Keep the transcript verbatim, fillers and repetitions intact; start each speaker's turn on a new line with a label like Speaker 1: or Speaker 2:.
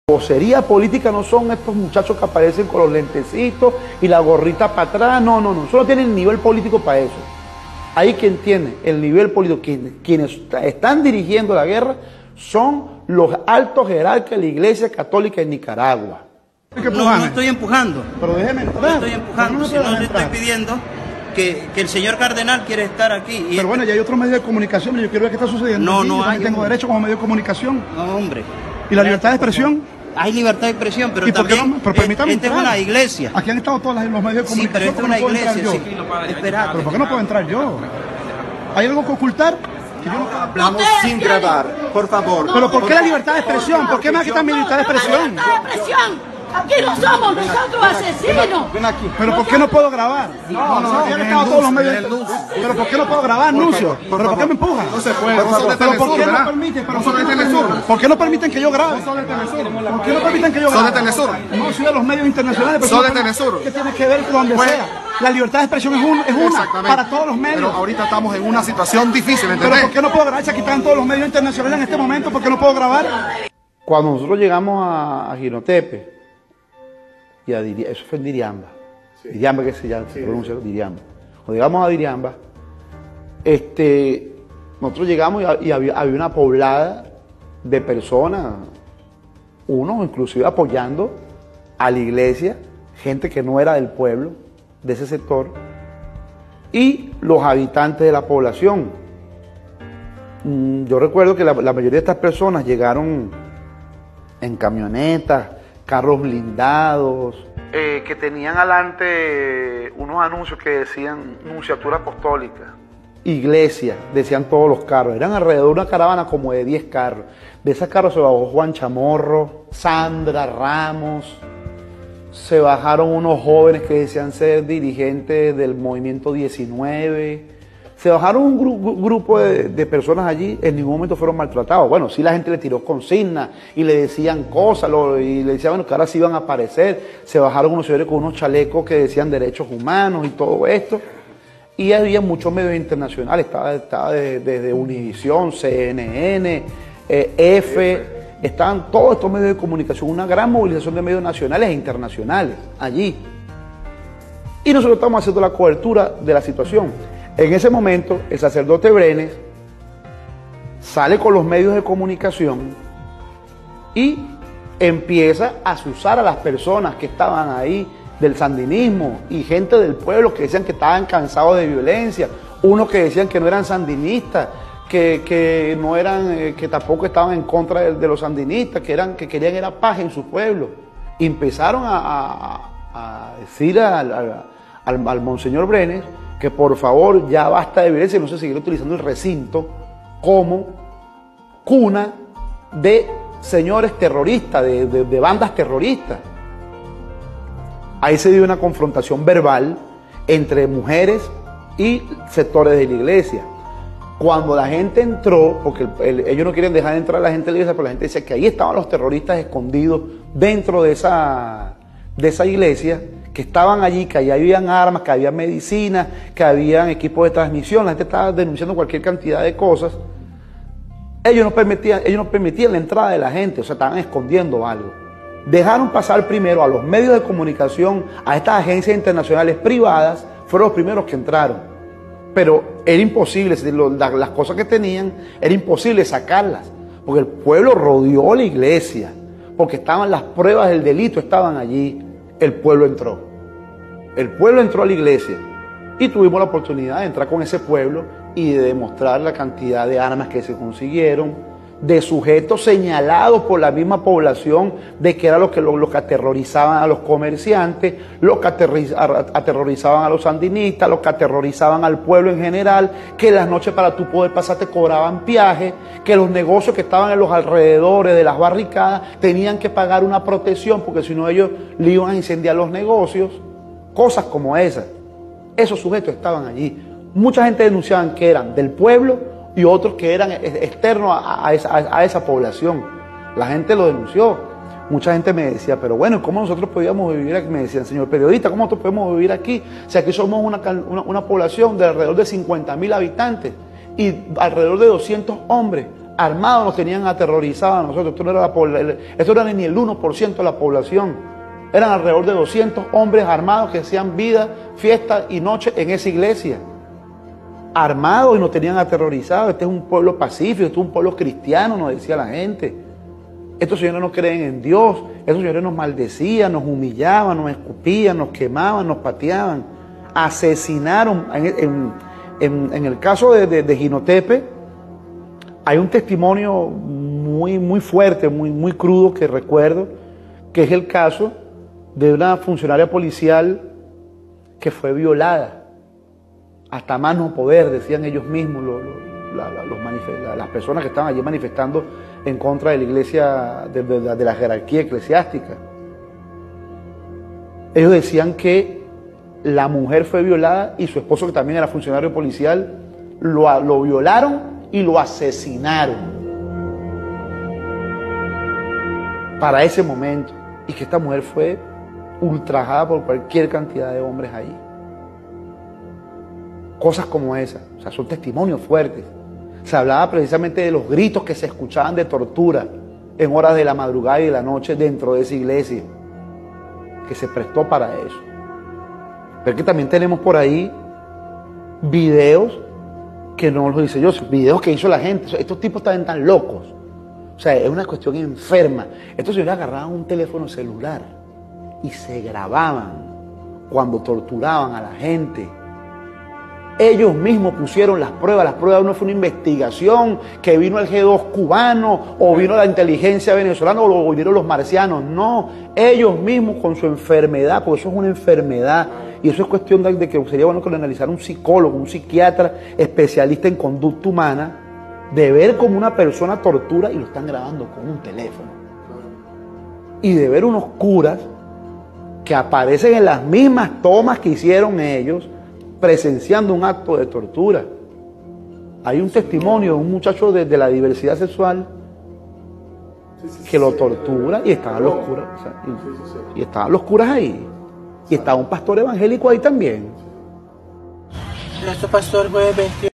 Speaker 1: Vocería política no son estos muchachos que aparecen con los lentecitos y la gorrita para atrás, no, no, no, solo tienen nivel político para eso. Ahí quien tiene el nivel político, quienes, quienes están dirigiendo la guerra, son los altos jerarcas de la Iglesia Católica en Nicaragua.
Speaker 2: No, no estoy empujando.
Speaker 1: Pero déjeme entrar.
Speaker 2: No estoy empujando,
Speaker 1: no
Speaker 2: sino le estoy
Speaker 1: entrar?
Speaker 2: pidiendo que, que el señor cardenal quiere estar aquí. Y
Speaker 1: Pero
Speaker 2: este...
Speaker 1: bueno, ya hay otros medios de comunicación, yo quiero ver qué está sucediendo.
Speaker 2: No,
Speaker 1: aquí.
Speaker 2: no
Speaker 1: Yo
Speaker 2: hay.
Speaker 1: también tengo derecho como medio de comunicación.
Speaker 2: No, hombre.
Speaker 1: ¿Y la libertad de expresión?
Speaker 2: Hay libertad de expresión, pero
Speaker 1: ¿Y por qué
Speaker 2: también
Speaker 1: no? Pero permítame
Speaker 2: esta es
Speaker 1: entrar.
Speaker 2: una iglesia.
Speaker 1: Aquí han estado todos los medios de
Speaker 2: Sí, pero
Speaker 1: comunicación.
Speaker 2: esta es una
Speaker 1: ¿Cómo no puedo entrar
Speaker 2: iglesia.
Speaker 1: yo?
Speaker 2: Sí. Esperate.
Speaker 1: ¿Pero por qué no puedo entrar yo? ¿Hay algo que ocultar? Que yo no...
Speaker 3: Hablamos sin grabar, por favor.
Speaker 1: ¿Pero por qué la libertad de expresión? ¿Por qué me quitan mi libertad de expresión?
Speaker 4: ¡Libertad de expresión! Aquí no somos nosotros asesinos.
Speaker 3: Ven aquí.
Speaker 1: ¿Pero por qué no puedo grabar? No, no, aquí han estado todos los medios. ¿Pero por qué no puedo grabar, Nuncio? ¿Pero por qué me empujan?
Speaker 3: No se puede.
Speaker 1: ¿Pero por qué no permiten? ¿Pero por qué no permiten? ¿Por qué no permiten que yo grabe? ¿Por qué no permiten que yo grabe?
Speaker 3: Sos de Telesur.
Speaker 1: No, soy de los medios internacionales.
Speaker 3: Sos de Telesur.
Speaker 1: ¿Qué tiene que ver con donde
Speaker 3: Pues-
Speaker 1: sea? La libertad de expresión es, un, es una
Speaker 3: Exactamente.
Speaker 1: para todos los medios.
Speaker 3: Pero ahorita estamos en una situación difícil,
Speaker 1: ¿Pero
Speaker 3: ¿entendés?
Speaker 1: por qué no puedo grabar? Si aquí están todos los medios internacionales en este momento, ¿por qué no puedo grabar? Cuando nosotros llegamos a, a Jinotepe, y a Diri- eso fue en Diriamba, sí. Diriamba que se llama, se pronuncia Diriamba. Cuando llegamos a Diriamba, este, nosotros llegamos y, y había, había una poblada de personas, unos inclusive apoyando a la iglesia, gente que no era del pueblo, de ese sector, y los habitantes de la población. Mm, Yo recuerdo que la, la mayoría de estas personas llegaron en camionetas, carros blindados, eh, que tenían adelante unos anuncios que decían Nunciatura Apostólica, iglesia, decían todos los carros. Eran alrededor de una caravana como de diez carros. De esos carros se bajó Juan Chamorro, Sandra Ramos, se bajaron unos jóvenes que decían ser dirigentes del Movimiento diecinueve. Se bajaron un gru grupo de, de personas allí, en ningún momento fueron maltratados. Bueno, sí la gente le tiró consignas y le decían cosas, lo, y le decían bueno, que ahora sí iban a aparecer. Se bajaron unos señores con unos chalecos que decían derechos humanos y todo esto. Y había muchos medios internacionales, estaba, estaba desde de, de Univisión, C N N, eh, F, estaban todos estos medios de comunicación, una gran movilización de medios nacionales e internacionales allí. Y nosotros estamos haciendo la cobertura de la situación. En ese momento, el sacerdote Brenes sale con los medios de comunicación y empieza a azuzar a las personas que estaban ahí del sandinismo y gente del pueblo que decían que estaban cansados de violencia, unos que decían que no eran sandinistas, que, que no eran, eh, que tampoco estaban en contra de, de los sandinistas, que eran, que querían era paz en su pueblo. Y empezaron a, a, a decir al, al, al, al monseñor Brenes que por favor ya basta de violencia y no se seguir utilizando el recinto como cuna de señores terroristas, de, de, de bandas terroristas. Ahí se dio una confrontación verbal entre mujeres y sectores de la iglesia. Cuando la gente entró, porque el, el, ellos no quieren dejar de entrar a la gente de la iglesia, pero la gente decía que ahí estaban los terroristas escondidos dentro de esa, de esa iglesia, que estaban allí, que allí habían armas, que había medicina, que habían equipos de transmisión, la gente estaba denunciando cualquier cantidad de cosas. Ellos no permitían, ellos no permitían la entrada de la gente, o sea, estaban escondiendo algo. Dejaron pasar primero a los medios de comunicación, a estas agencias internacionales privadas, fueron los primeros que entraron. Pero era imposible, las cosas que tenían, era imposible sacarlas, porque el pueblo rodeó la iglesia, porque estaban las pruebas del delito, estaban allí. El pueblo entró. El pueblo entró a la iglesia y tuvimos la oportunidad de entrar con ese pueblo y de demostrar la cantidad de armas que se consiguieron, de sujetos señalados por la misma población de que era lo que, lo, lo que aterrorizaban a los comerciantes, los que aterrorizaban a los sandinistas, los que aterrorizaban al pueblo en general, que en las noches para tú poder pasar te cobraban viaje, que los negocios que estaban en los alrededores de las barricadas tenían que pagar una protección porque si no ellos le iban a incendiar los negocios, cosas como esas. Esos sujetos estaban allí. Mucha gente denunciaban que eran del pueblo y otros que eran externos a, a, esa, a esa población. La gente lo denunció. Mucha gente me decía, pero bueno, ¿cómo nosotros podíamos vivir aquí? Me decían, señor periodista, ¿cómo nosotros podemos vivir aquí? Si aquí somos una, una, una población de alrededor de cincuenta mil habitantes y alrededor de doscientos hombres armados nos tenían aterrorizados a nosotros. Esto no era, la, esto no era ni el uno por ciento de la población. Eran alrededor de doscientos hombres armados que hacían vida, fiesta y noche en esa iglesia. Armados y nos tenían aterrorizados. Este es un pueblo pacífico, este es un pueblo cristiano, nos decía la gente. Estos señores no creen en Dios. Estos señores nos maldecían, nos humillaban, nos escupían, nos quemaban, nos pateaban. Asesinaron. En, en, en, en el caso de, de, de Jinotepe, hay un testimonio muy, muy fuerte, muy, muy crudo que recuerdo, que es el caso de una funcionaria policial que fue violada, hasta más no poder, decían ellos mismos, los, la, la, los la, las personas que estaban allí manifestando en contra de la iglesia, de, de, de la jerarquía eclesiástica. Ellos decían que la mujer fue violada y su esposo, que también era funcionario policial, lo, lo violaron y lo asesinaron para ese momento, y que esta mujer fue ultrajada por cualquier cantidad de hombres ahí. Cosas como esas, o sea, son testimonios fuertes. Se hablaba precisamente de los gritos que se escuchaban de tortura en horas de la madrugada y de la noche dentro de esa iglesia, que se prestó para eso. Pero que también tenemos por ahí videos que no los hice yo, videos que hizo la gente. Estos tipos estaban tan locos. O sea, es una cuestión enferma. Estos señores agarraban un teléfono celular y se grababan cuando torturaban a la gente. Ellos mismos pusieron las pruebas. Las pruebas no fue una investigación que vino el G dos cubano o vino la inteligencia venezolana o vinieron los marcianos. No, ellos mismos con su enfermedad, porque eso es una enfermedad. Y eso es cuestión de, de que sería bueno que lo analizara un psicólogo, un psiquiatra especialista en conducta humana, de ver cómo una persona tortura y lo están grabando con un teléfono. Y de ver unos curas que aparecen en las mismas tomas que hicieron ellos, presenciando un acto de tortura. Hay un testimonio de un muchacho de, de la diversidad sexual que lo tortura y estaban los curas, o sea, y, y estaban los curas ahí. Y estaba un pastor evangélico ahí también.
Speaker 2: Nuestro pastor fue veintiuno.